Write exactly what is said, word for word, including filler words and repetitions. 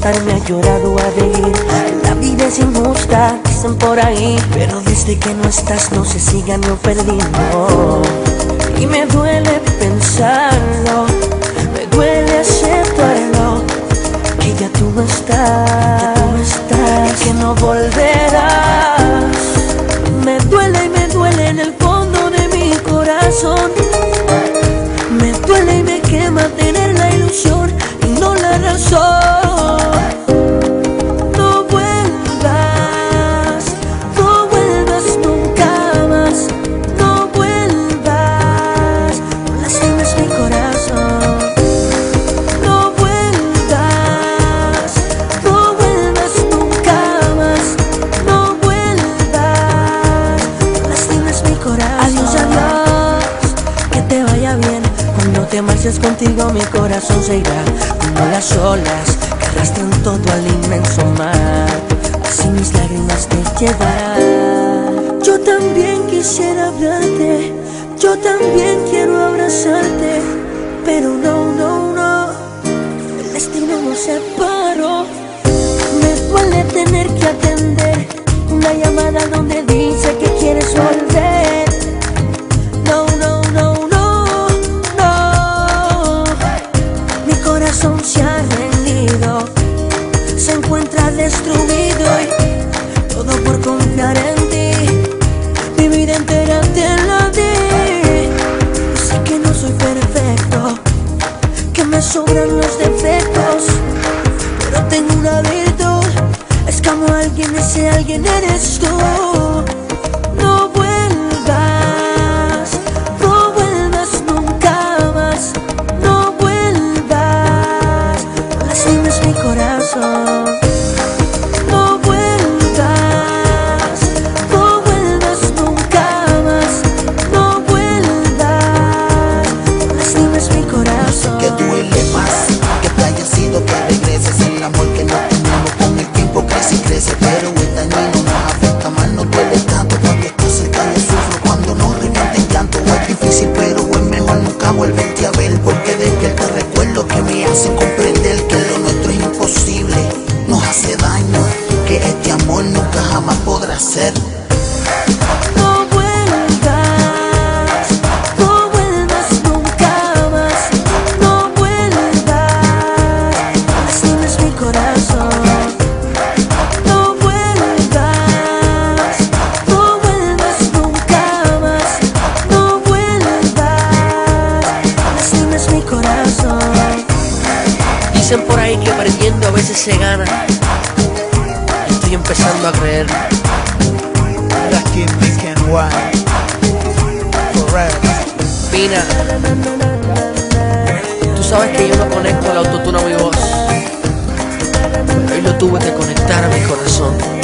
cantarme, a llorar o a reír. La vida es injusta, dicen por ahí, pero desde que no estás no se sigue no perdiendo. Y me duele pensarlo, me duele aceptarlo, que ya tú no estás, ya tú no estás, y que no volverás. Me duele y me duele en el fondo de mi corazón. Me duele y me quema tener la ilusión y no la razón. No vuelvas, no vuelvas nunca más. No vuelvas, no lastimes mi corazón. No vuelvas, no vuelvas nunca más. No vuelvas, no lastimes mi corazón. Adiós, adiós, que te vaya bien. Cuando te marches contigo mi corazón se irá, como las olas que arrastran todo al inmenso mar. Así mis lágrimas te llevarán. Yo también quisiera hablarte, yo también quiero abrazarte, pero no, no, no, el destino nos separó. Me duele tener que atender una llamada donde dice que quieres volver. No, no, no, no, no. Mi corazón se ha rendido, se encuentra destruido y todo por confiar en ti. Mi vida entera te la di. Sé que no soy perfecto, que me sobran los defectos, pero tengo una virtud, es como alguien, ese alguien eres tú. No vuelvas, no vuelvas nunca más. No vuelvas, no lastimes mi corazón. No vuelvas, no vuelvas nunca más. No vuelvas, no lastimes mi corazón. Que duele más que te haya sido que regreses. El amor que no tenemos con el tiempo crece y crece, pero es dañino, nos afecta más, no duele tanto. Cuando estás cerca yo sufro, cuando no revienta en llanto. Es difícil pero es mejor nunca volverte a ver, porque despierta recuerdos que me hacen comprender que lo nuestro es imposible, nos hace daño, que este amor nunca jamás podrá ser. No vuelvas, no vuelvas nunca más. No vuelvas, no lastimes mi corazón. No vuelvas, no vuelvas nunca más. No vuelvas, no lastimes mi corazón. Dicen por ahí que perdiendo a veces se gana. Estoy empezando a creer. Lucky Making One Forever. Pina, tú sabes que yo no conecto al autotune a mi voz, pero hoy lo tuve que conectar a mi corazón.